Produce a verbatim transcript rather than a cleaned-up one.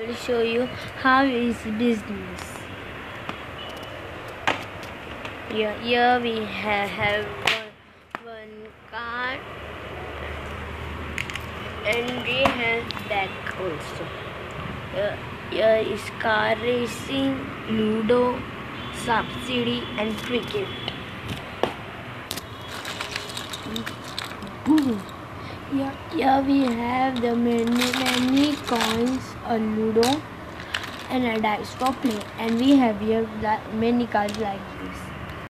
will show you how is business. Here, here we have, have one, one car and we have back also. Here, here is car racing, Ludo, subsidy and cricket. Here, here we have the many many coins, a Ludo and a dice for play, and we have here many cards like this.